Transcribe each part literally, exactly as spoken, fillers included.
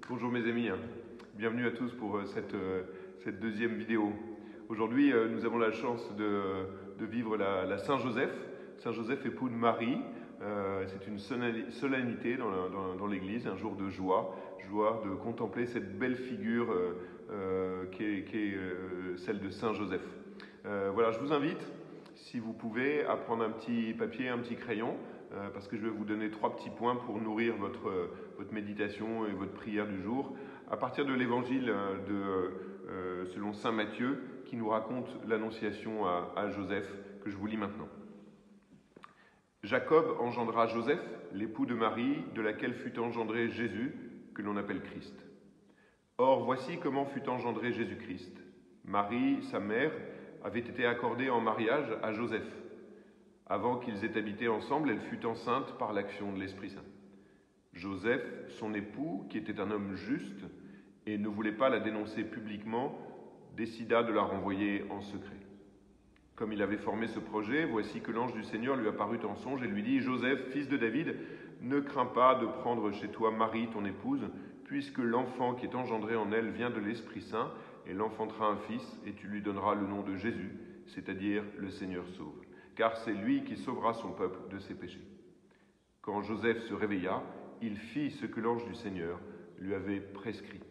Bonjour mes amis, bienvenue à tous pour cette, cette deuxième vidéo. Aujourd'hui, nous avons la chance de, de vivre la, la Saint-Joseph, Saint-Joseph époux de Marie. Euh, c'est une solennité dans, dans, dans l'Église, un jour de joie, joie de contempler cette belle figure euh, euh, qui est, qui est euh, celle de Saint-Joseph. Euh, voilà, je vous invite, si vous pouvez, à prendre un petit papier, un petit crayon, Euh, parce que je vais vous donner trois petits points pour nourrir votre, votre méditation et votre prière du jour, à partir de l'évangile de, euh, selon saint Matthieu, qui nous raconte l'annonciation à, à Joseph, que je vous lis maintenant. Jacob engendra Joseph, l'époux de Marie, de laquelle fut engendré Jésus, que l'on appelle Christ. Or, voici comment fut engendré Jésus-Christ. Marie, sa mère, avait été accordée en mariage à Joseph. Avant qu'ils aient habité ensemble, elle fut enceinte par l'action de l'Esprit Saint. Joseph, son époux, qui était un homme juste et ne voulait pas la dénoncer publiquement, décida de la renvoyer en secret. Comme il avait formé ce projet, voici que l'ange du Seigneur lui apparut en songe et lui dit « Joseph, fils de David, ne crains pas de prendre chez toi Marie, ton épouse, puisque l'enfant qui est engendré en elle vient de l'Esprit Saint, et l'enfantera un fils, et tu lui donneras le nom de Jésus, c'est-à-dire le Seigneur sauve. Car c'est lui qui sauvera son peuple de ses péchés. » Quand Joseph se réveilla, il fit ce que l'ange du Seigneur lui avait prescrit.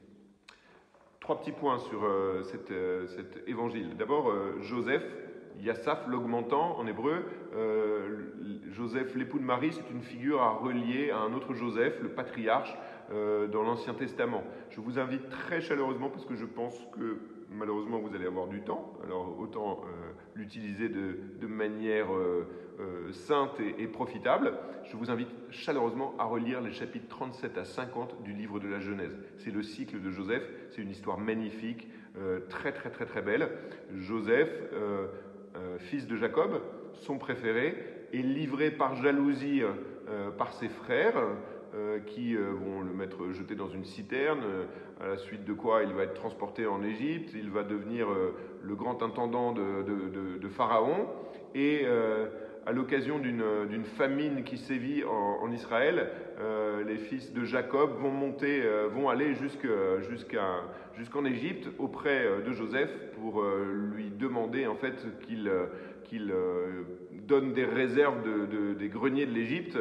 Trois petits points sur euh, cet, euh, cet évangile. D'abord, euh, Joseph, Yassaf, l'augmentant en hébreu. Euh, Joseph, l'époux de Marie, c'est une figure à relier à un autre Joseph, le patriarche, euh, dans l'Ancien Testament. Je vous invite très chaleureusement, parce que je pense que malheureusement vous allez avoir du temps, alors autant euh, l'utiliser de, de manière euh, euh, sainte et, et profitable. Je vous invite chaleureusement à relire les chapitres trente-sept à cinquante du livre de la Genèse. C'est le cycle de Joseph, c'est une histoire magnifique, euh, très très très très belle. Joseph, euh, euh, fils de Jacob, son préféré, est livré par jalousie euh, par ses frères, Euh, qui euh, vont le mettre jeté dans une citerne, euh, à la suite de quoi il va être transporté en Égypte, il va devenir euh, le grand intendant de, de, de, de Pharaon, et euh, à l'occasion d'une, d'une famine qui sévit en, en Israël, euh, les fils de Jacob vont monter, euh, vont aller jusque, jusqu'à, jusqu'en Égypte auprès de Joseph pour euh, lui demander en fait qu'il, qu'il euh, donne des réserves de, de, des greniers de l'Égypte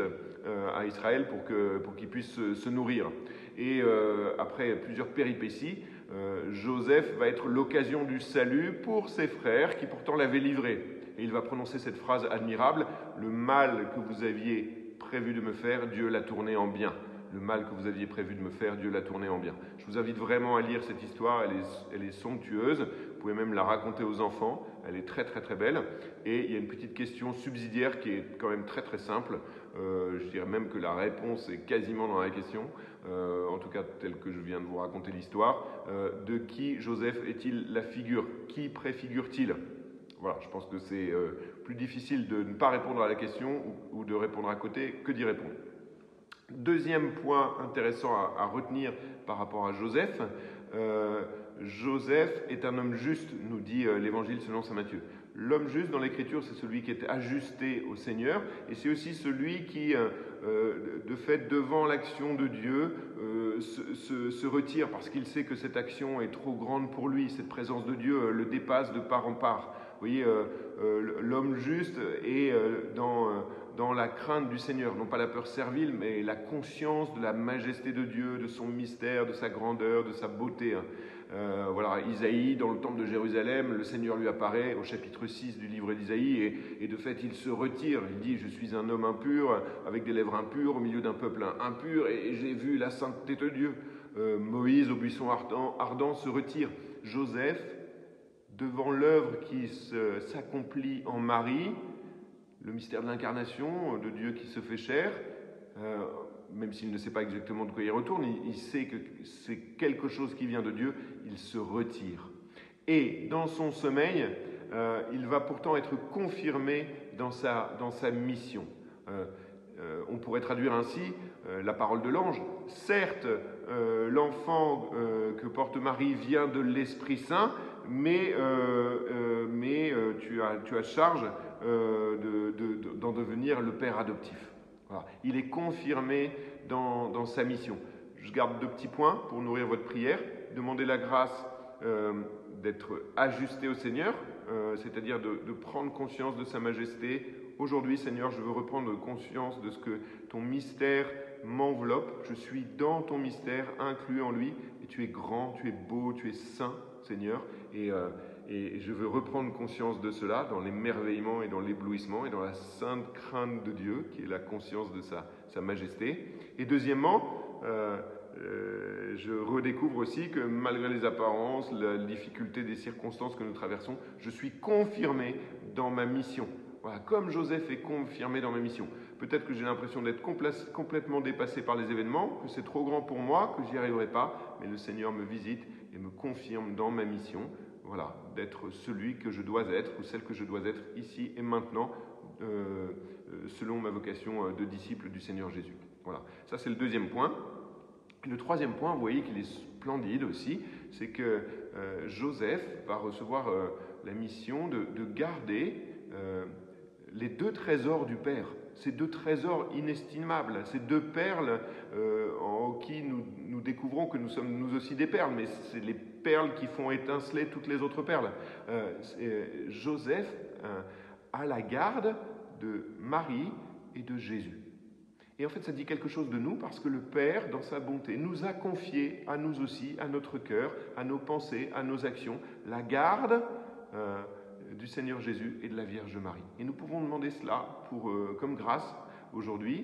à Israël pour, que, pour qu'il puisse se, se nourrir. Et euh, après plusieurs péripéties, euh, Joseph va être l'occasion du salut pour ses frères qui pourtant l'avaient livré. Et il va prononcer cette phrase admirable, « Le mal que vous aviez prévu de me faire, Dieu l'a tourné en bien. » Le mal que vous aviez prévu de me faire, Dieu l'a tourné en bien. Je vous invite vraiment à lire cette histoire, elle est, elle est somptueuse. Vous pouvez même la raconter aux enfants, elle est très très très belle. Et il y a une petite question subsidiaire qui est quand même très très simple. Euh, je dirais même que la réponse est quasiment dans la question, euh, en tout cas telle que je viens de vous raconter l'histoire. Euh, de qui Joseph est-il la figure? Qui préfigure-t-il? Voilà, je pense que c'est euh, plus difficile de ne pas répondre à la question ou, ou de répondre à côté que d'y répondre. Deuxième point intéressant à, à retenir par rapport à Joseph, euh, Joseph est un homme juste, nous dit euh, l'Évangile selon saint Matthieu. L'homme juste dans l'Écriture, c'est celui qui est ajusté au Seigneur, et c'est aussi celui qui, euh, de fait, devant l'action de Dieu, euh, se, se, se retire parce qu'il sait que cette action est trop grande pour lui, cette présence de Dieu euh, le dépasse de part en part. Vous voyez, euh, euh, l'homme juste est euh, dans... Euh, dans la crainte du Seigneur, non pas la peur servile, mais la conscience de la majesté de Dieu, de son mystère, de sa grandeur, de sa beauté. Euh, voilà, Isaïe, dans le temple de Jérusalem, le Seigneur lui apparaît au chapitre six du livre d'Isaïe, et, et de fait il se retire, il dit « Je suis un homme impur, avec des lèvres impures, au milieu d'un peuple impur, et, et j'ai vu la sainteté de Dieu. Euh, » Moïse, au buisson ardent, ardent, se retire. Joseph, devant l'œuvre qui se, s'accomplit en Marie, le mystère de l'incarnation, de Dieu qui se fait chair, euh, même s'il ne sait pas exactement de quoi il retourne, il, il sait que c'est quelque chose qui vient de Dieu, il se retire. Et dans son sommeil, euh, il va pourtant être confirmé dans sa, dans sa mission. Euh, euh, on pourrait traduire ainsi euh, la parole de l'ange. Certes, euh, l'enfant euh, que porte Marie vient de l'Esprit Saint, mais, euh, euh, mais euh, tu, as, tu as charge euh, de, de, de, d'en devenir le père adoptif. Voilà. Il est confirmé dans, dans sa mission. je garde deux petits points pour nourrir votre prière. Demandez la grâce euh, d'être ajusté au Seigneur, euh, c'est-à-dire de, de prendre conscience de sa majesté. Aujourd'hui, Seigneur, je veux reprendre conscience de ce que ton mystère m'enveloppe. Je suis dans ton mystère, inclus en lui. Et tu es grand, tu es beau, tu es saint, Seigneur. Et, euh, et je veux reprendre conscience de cela dans l'émerveillement et dans l'éblouissement et dans la sainte crainte de Dieu, qui est la conscience de sa, sa majesté. Et deuxièmement, euh, euh, je redécouvre aussi que malgré les apparences, la difficulté des circonstances que nous traversons, je suis confirmé dans ma mission. Voilà, comme Joseph est confirmé dans ma mission. Peut-être que j'ai l'impression d'être compl- complètement dépassé par les événements, que c'est trop grand pour moi, que j'y arriverai pas, mais le Seigneur me visite et me confirme dans ma mission, voilà, d'être celui que je dois être ou celle que je dois être ici et maintenant, euh, selon ma vocation de disciple du Seigneur Jésus. Voilà, ça c'est le deuxième point. Et le troisième point, vous voyez qu'il est splendide aussi, c'est que euh, Joseph va recevoir euh, la mission de, de garder euh, les deux trésors du Père, ces deux trésors inestimables, ces deux perles euh, en qui nous, nous découvrons que nous sommes nous aussi des perles, mais c'est les perles qui font étinceler toutes les autres perles. Euh, Joseph euh, a la garde de Marie et de Jésus. Et en fait, ça dit quelque chose de nous parce que le Père, dans sa bonté, nous a confié à nous aussi, à notre cœur, à nos pensées, à nos actions, la garde euh, du Seigneur Jésus et de la Vierge Marie. Et nous pouvons demander cela pour, euh, comme grâce aujourd'hui,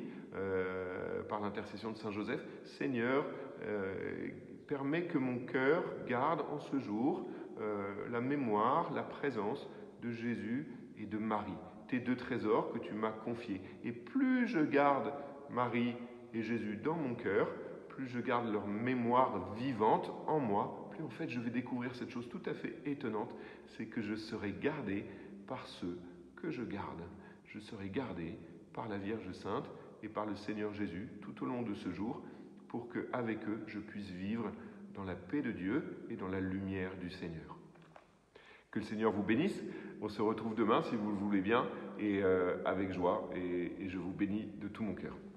euh, par l'intercession de Saint Joseph. Seigneur, euh, permets que mon cœur garde en ce jour euh, la mémoire, la présence de Jésus et de Marie, tes deux trésors que tu m'as confiés. Et plus je garde Marie et Jésus dans mon cœur, plus je garde leur mémoire vivante en moi, plus en fait je vais découvrir cette chose tout à fait étonnante, c'est que je serai gardé par ceux que je garde. Je serai gardé par la Vierge Sainte et par le Seigneur Jésus tout au long de ce jour, pour qu'avec eux je puisse vivre dans la paix de Dieu et dans la lumière du Seigneur. Que le Seigneur vous bénisse. On se retrouve demain si vous le voulez bien et euh, avec joie et, et je vous bénis de tout mon cœur.